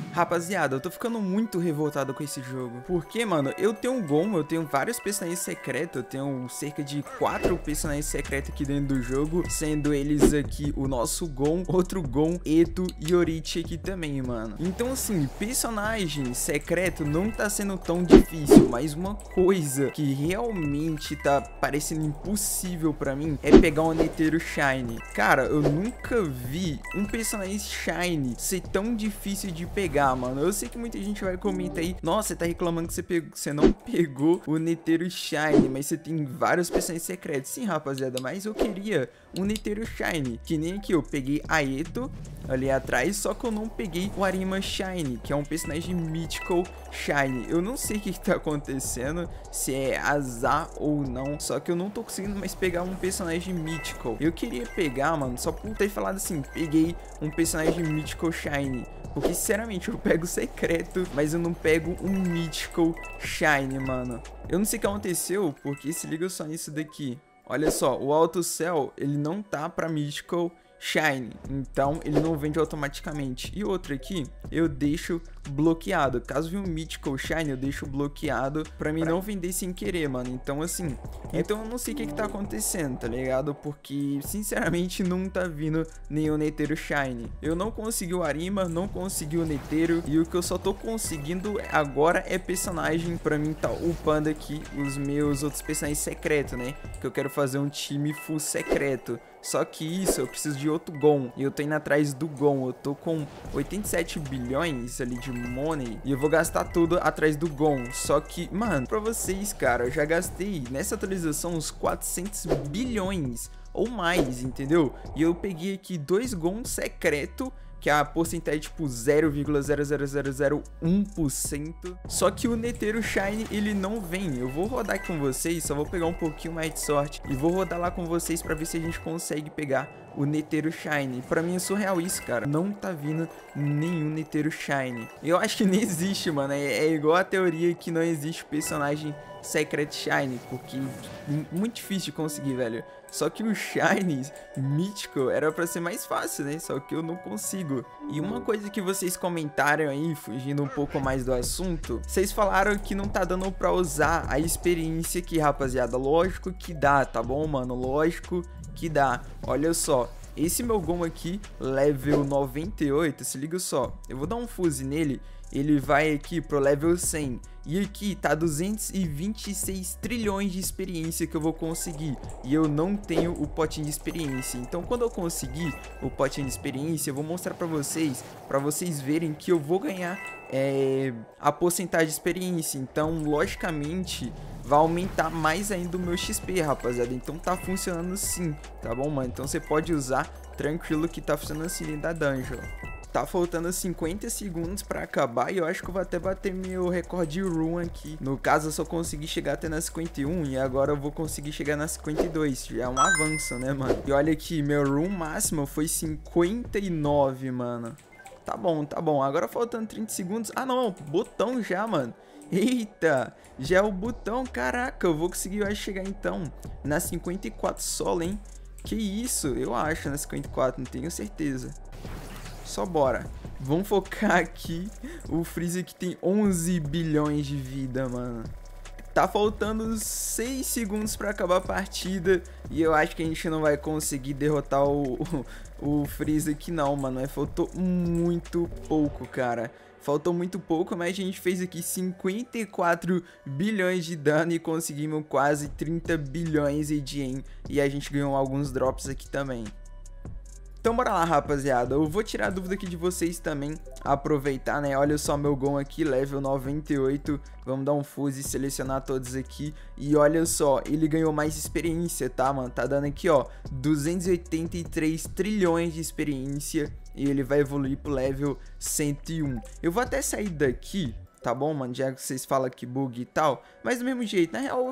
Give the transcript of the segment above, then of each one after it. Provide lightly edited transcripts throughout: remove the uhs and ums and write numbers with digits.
Rapaziada, eu tô ficando muito revoltado com esse jogo. Porque, mano, eu tenho um Gon, eu tenho vários personagens secretos. Eu tenho cerca de 4 personagens secretos aqui dentro do jogo. Sendo eles aqui o nosso Gon, outro Gon, Eto e Orichi aqui também, mano. Então, assim, personagem secreto não tá sendo tão difícil. Mas uma coisa que realmente tá parecendo impossível pra mim é pegar um Netero Shiny. Cara, eu nunca vi um personagem Shiny ser tão difícil de pegar, mano. Eu sei que muita gente vai comentar aí, nossa, você tá reclamando que você não pegou o Netero Shiny, mas você tem vários personagens secretos. Sim, rapaziada, mas eu queria um Netero Shiny, que nem aqui eu peguei a Eto ali atrás, só que eu não peguei o Arima Shiny, que é um personagem Mythical Shiny. Eu não sei o que tá acontecendo, se é azar ou não, só que eu não tô conseguindo mais pegar um personagem Mythical. Eu queria pegar, mano, só por ter falado assim, peguei um personagem Mythical Shiny, porque sinceramente eu pego secreto, mas eu não pego um Mythical Shiny, mano. Eu não sei o que aconteceu, porque se liga só nisso daqui. Olha só, o Auto Cell, ele não tá pra Mythical Shine, então ele não vende automaticamente. E outro aqui, eu deixo bloqueado. Caso venha um Mythical Shine, eu deixo bloqueado pra mim não vender sem querer, mano. Então assim, então eu não sei o que tá acontecendo, tá ligado? Porque sinceramente não tá vindo nenhum Netero Shine. Eu não consegui o Arima, não consegui o Netero, e o que eu só tô conseguindo agora é personagem pra mim tá upando aqui os meus outros personagens secretos, né? Que eu quero fazer um time full secreto. Só que isso, eu preciso de outro Gon. E eu tô indo atrás do Gon. Eu tô com 87 bilhões ali de money. E eu vou gastar tudo atrás do Gon. Só que, mano, pra vocês, cara, eu já gastei nessa atualização uns 400 bilhões ou mais, entendeu? E eu peguei aqui 2 Gon secreto, que a porcentagem é tipo 0,00001%. Só que o Netero Shine, ele não vem. Eu vou rodar aqui com vocês, só vou pegar um pouquinho mais de sorte e vou rodar lá com vocês pra ver se a gente consegue pegar o Netero Shine. Pra mim é surreal isso, cara. Não tá vindo nenhum Netero Shine. Eu acho que nem existe, mano. É igual a teoria que não existe personagem Secret Shine, porque muito difícil de conseguir, velho. Só que o Shine Mythical era pra ser mais fácil, né? Só que eu não consigo. E uma coisa que vocês comentaram aí, fugindo um pouco mais do assunto, vocês falaram que não tá dando pra usar a experiência aqui, rapaziada. Lógico que dá, tá bom, mano? Lógico que dá. Olha só, esse meu Gon aqui, level 98, se liga só. Eu vou dar um fuse nele, ele vai aqui pro level 100. E aqui tá 226 trilhões de experiência que eu vou conseguir. E eu não tenho o potinho de experiência. Então quando eu conseguir o potinho de experiência, eu vou mostrar pra vocês verem que eu vou ganhar a porcentagem de experiência. Então logicamente vai aumentar mais ainda o meu XP, rapaziada. Então tá funcionando sim, tá bom, mano? Então você pode usar tranquilo que tá funcionando assim dentro da dungeon. Tá faltando 50 segundos pra acabar e eu acho que eu vou até bater meu recorde de run aqui. No caso, eu só consegui chegar até na 51 e agora eu vou conseguir chegar na 52. Já é um avanço, né, mano? E olha aqui, meu run máximo foi 59, mano. Tá bom, tá bom. Agora faltando 30 segundos. Ah, não, botão já, mano. Eita, já é o botão, caraca. Eu vou conseguir, eu acho, chegar então na 54 solo, hein? Que isso, eu acho, na 54, não tenho certeza. Só bora. Vamos focar aqui. O Freezer que tem 11 bilhões de vida, mano. Tá faltando 6 segundos pra acabar a partida. E eu acho que a gente não vai conseguir derrotar o Freezer aqui não, mano. Faltou muito pouco, cara. Faltou muito pouco, mas a gente fez aqui 54 bilhões de dano e conseguimos quase 30 bilhões de yen. E a gente ganhou alguns drops aqui também. Então bora lá, rapaziada, eu vou tirar a dúvida aqui de vocês também, aproveitar, né, olha só meu Gon aqui, level 98, vamos dar um fuse e selecionar todos aqui, e olha só, ele ganhou mais experiência, tá, mano, tá dando aqui, ó, 283 trilhões de experiência, e ele vai evoluir pro level 101. Eu vou até sair daqui, tá bom, mano, já que vocês falam que bug e tal, mas do mesmo jeito, na real,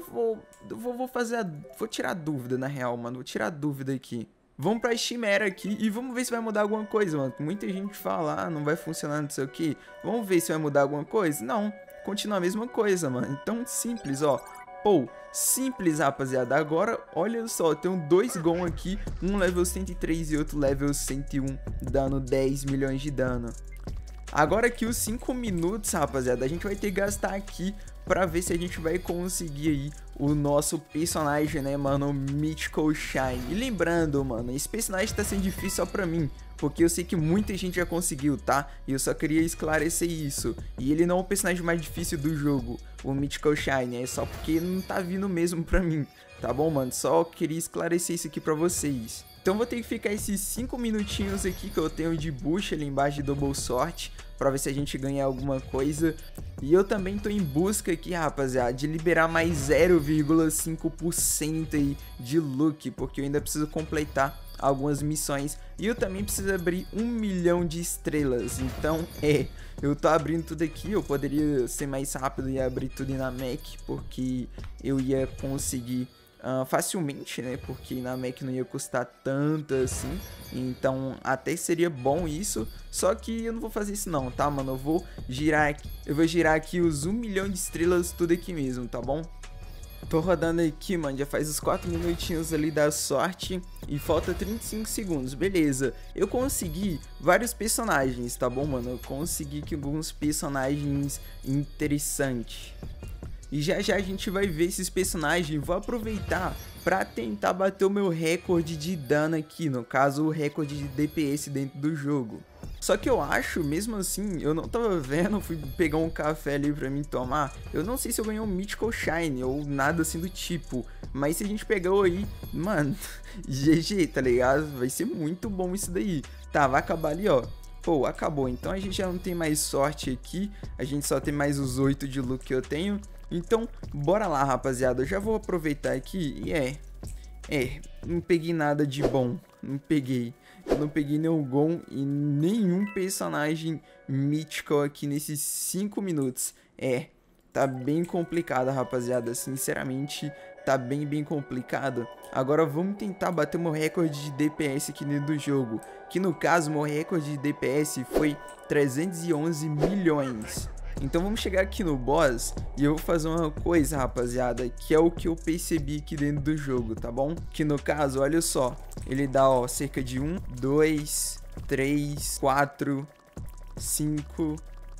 vou tirar a dúvida, na real, mano, vou tirar a dúvida aqui. Vamos pra Chimera aqui e vamos ver se vai mudar alguma coisa, mano. Muita gente fala, ah, não vai funcionar, não sei o que. Vamos ver se vai mudar alguma coisa? Não, continua a mesma coisa, mano. Então, simples, ó. Pô, simples, rapaziada. Agora, olha só, eu tenho 2 Gon aqui. Um level 103 e outro level 101, dando 10 milhões de dano. Agora aqui os 5 minutos, rapaziada, a gente vai ter que gastar aqui pra ver se a gente vai conseguir aí o nosso personagem, né, mano, o Mythical Shine. E lembrando, mano, esse personagem tá sendo difícil só pra mim, porque eu sei que muita gente já conseguiu, tá? E eu só queria esclarecer isso. E ele não é o personagem mais difícil do jogo, o Mythical Shine, é só porque não tá vindo mesmo pra mim, tá bom, mano? Só queria esclarecer isso aqui pra vocês. Então vou ter que ficar esses 5 minutinhos aqui que eu tenho de boost ali embaixo de Double Sorte, pra ver se a gente ganha alguma coisa. E eu também tô em busca aqui, rapaziada, de liberar mais 0,5% aí de look, porque eu ainda preciso completar algumas missões. E eu também preciso abrir 1 milhão de estrelas, então eu tô abrindo tudo aqui. Eu poderia ser mais rápido e abrir tudo na Mac, porque eu ia conseguir facilmente, né, porque na Mac não ia custar tanto assim, então até seria bom isso, só que eu não vou fazer isso não, tá, mano, eu vou girar aqui os 1 milhão de estrelas tudo aqui mesmo, tá bom? Tô rodando aqui, mano, já faz os 4 minutinhos ali da sorte e falta 35 segundos, beleza. Eu consegui vários personagens, tá bom, mano, eu consegui aqui alguns personagens interessantes. E já já a gente vai ver esses personagens. Vou aproveitar pra tentar bater o meu recorde de dano aqui, no caso o recorde de DPS dentro do jogo. Só que eu acho, mesmo assim, eu não tava vendo, fui pegar um café ali pra mim tomar. Eu não sei se eu ganhei um Mythical Shine ou nada assim do tipo, mas se a gente pegou aí, mano, GG, tá ligado? Vai ser muito bom isso daí. Tá, vai acabar ali, ó. Pô, acabou, então a gente já não tem mais sorte aqui, a gente só tem mais os 8 de look que eu tenho. Então, bora lá, rapaziada, eu já vou aproveitar aqui e não peguei nada de bom, eu não peguei nenhum Gon e nenhum personagem mítico aqui nesses 5 minutos, tá bem complicado, rapaziada, sinceramente, tá bem complicado. Agora vamos tentar bater o meu recorde de DPS aqui dentro do jogo, que no caso, meu recorde de DPS foi 311 milhões. Então vamos chegar aqui no boss e eu vou fazer uma coisa, rapaziada, que é o que eu percebi aqui dentro do jogo, tá bom? Que no caso, olha só, ele dá, ó, cerca de 1, 2, 3, 4, 5,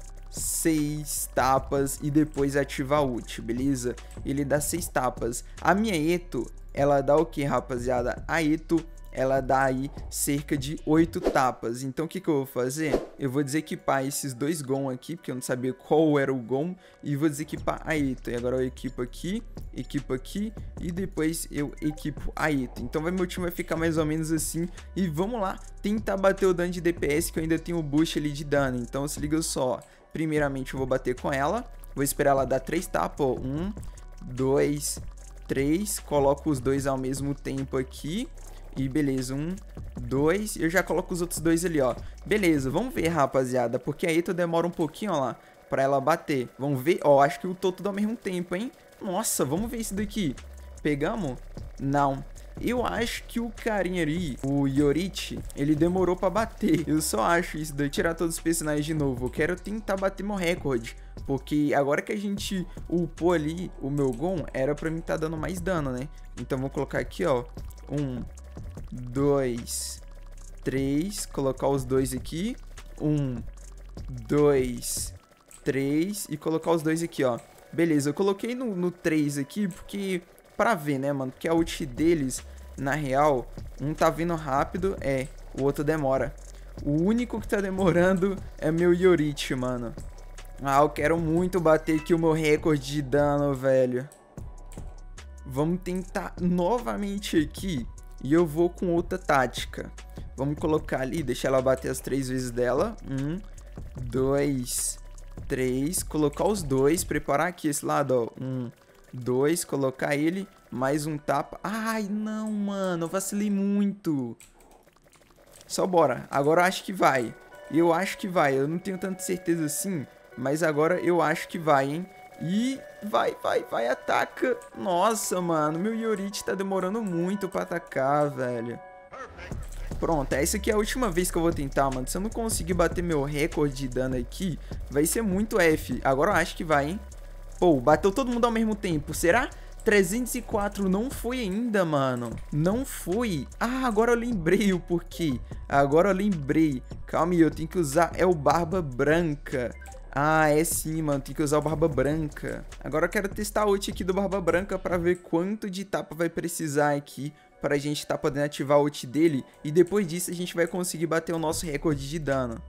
6 tapas e depois ativa a ult, beleza? Ele dá 6 tapas. A minha Eto, ela dá o que, rapaziada? A Eto, ela dá aí cerca de 8 tapas. Então o que eu vou fazer? Eu vou desequipar esses 2 Gon aqui, porque eu não sabia qual era o Gon, e vou desequipar a Eto. E agora eu equipo aqui e depois eu equipo a Eto. Então meu time vai ficar mais ou menos assim. E vamos lá tentar bater o dano de DPS, que eu ainda tenho o boost ali de dano. Então se liga só, primeiramente eu vou bater com ela, vou esperar ela dar 3 tapas, ó. 1, 2, 3, coloco os 2 ao mesmo tempo aqui. E beleza, 1, 2, eu já coloco os outros 2 ali, ó. Beleza, vamos ver, rapaziada, porque a Eto demora um pouquinho, ó lá, pra ela bater. Vamos ver, ó, acho que o todo ao mesmo tempo, hein. Nossa, vamos ver isso daqui. Pegamos? Não. Eu acho que o carinha ali, o Yorite, ele demorou pra bater. Eu só acho isso daí. Tirar todos os personagens de novo. Eu quero tentar bater meu recorde, porque agora que a gente upou ali o meu Gon, era pra mim tá dando mais dano, né. Então vou colocar aqui, ó, 1, 2, 3, colocar os 2 aqui, 1, 2, 3 e colocar os 2 aqui, ó. Beleza, eu coloquei no 3 aqui porque pra ver, né, mano, porque a ult deles, na real, um tá vindo rápido, o outro demora. O único que tá demorando é meu Yorite, mano. Ah, eu quero muito bater aqui o meu recorde de dano, velho. Vamos tentar novamente aqui. E eu vou com outra tática. Vamos colocar ali, deixar ela bater as 3 vezes dela. 1, 2, 3. Colocar os 2, preparar aqui esse lado, ó. 1, 2, colocar ele. Mais um tapa. Ai, não, mano, eu vacilei muito. Só bora. Agora eu acho que vai. Eu acho que vai. Eu não tenho tanta certeza assim, mas agora eu acho que vai, hein. E vai, ataca. Nossa, mano, meu Yorite tá demorando muito pra atacar, velho. Pronto, essa aqui é a última vez que eu vou tentar, mano. Se eu não conseguir bater meu recorde de dano aqui, vai ser muito F. Agora eu acho que vai, hein. Pô, bateu todo mundo ao mesmo tempo, será? 304 não foi ainda, mano. Não foi. Ah, agora eu lembrei o porquê. Agora eu lembrei. Calma aí, eu tenho que usar o Barba Branca. Ah, é sim, mano. Tem que usar o Barba Branca. Agora eu quero testar a ult aqui do Barba Branca pra ver quanto de tapa vai precisar aqui pra gente tá podendo ativar a ult dele. E depois disso a gente vai conseguir bater o nosso recorde de dano.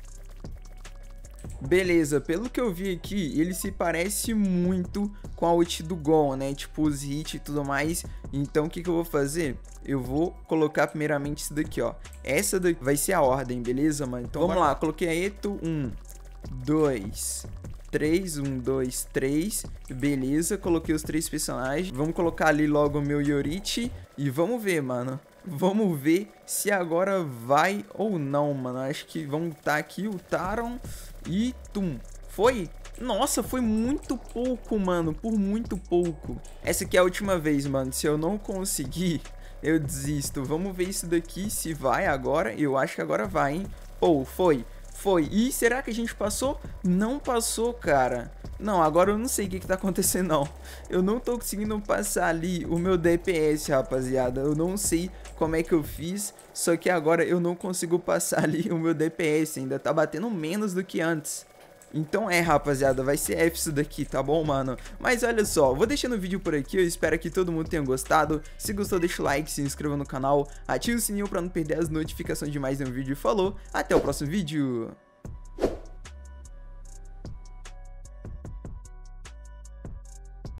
Beleza, pelo que eu vi aqui, ele se parece muito com a ult do Gon, né? Tipo, os hits e tudo mais. Então, o que eu vou fazer? Eu vou colocar primeiramente isso daqui, ó. Essa daqui vai ser a ordem, beleza, mano? Então, vamos lá. Coloquei a Eto, 1, 2, 3, 1, 2, 3. Beleza, coloquei os 3 personagens. Vamos colocar ali logo o meu Yorite. E vamos ver, mano. Vamos ver se agora vai ou não, mano. Acho que vamos estar aqui, ultaram. E tum. Foi? Nossa, foi muito pouco, mano. Por muito pouco. Essa aqui é a última vez, mano. Se eu não conseguir, eu desisto. Vamos ver isso daqui, se vai agora. Eu acho que agora vai, hein? Pô, foi. Foi. E será que a gente passou? Não passou, cara. Não, agora eu não sei o que tá acontecendo, não. Eu não tô conseguindo passar ali o meu DPS, rapaziada. Eu não sei como é que eu fiz. Só que agora eu não consigo passar ali o meu DPS. Ainda tá batendo menos do que antes. Então rapaziada, vai ser F isso daqui, tá bom, mano? Mas olha só, vou deixando o vídeo por aqui, eu espero que todo mundo tenha gostado. Se gostou, deixa o like, se inscreva no canal, ative o sininho pra não perder as notificações de mais um vídeo. Falou, até o próximo vídeo!